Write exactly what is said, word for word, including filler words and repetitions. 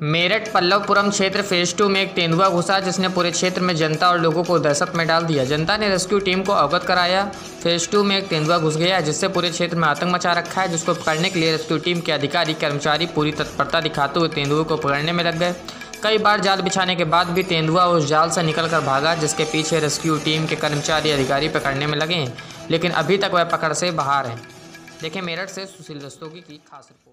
मेरठ पल्लवपुरम क्षेत्र phase two में एक तेंदुआ घुसा जिसने पूरे क्षेत्र में जनता और लोगों को दहशत में डाल दिया। जनता ने रेस्क्यू टीम को अवगत कराया। फेज टू में एक तेंदुआ घुस गया है जिससे पूरे क्षेत्र में आतंक मचा रखा है, जिसको पकड़ने के लिए रेस्क्यू टीम के अधिकारी कर्मचारी पूरी तत्परता दिखाते हुए तेंदुए को पकड़ने में लग गए। कई बार जाल बिछाने के बाद भी तेंदुआ उस जाल से निकल कर भागा, जिसके पीछे रेस्क्यू टीम के कर्मचारी अधिकारी पकड़ने में लगे हैं, लेकिन अभी तक वह पकड़ से बाहर है। देखें मेरठ से सुशील रस्तोगी की खास रिपोर्ट।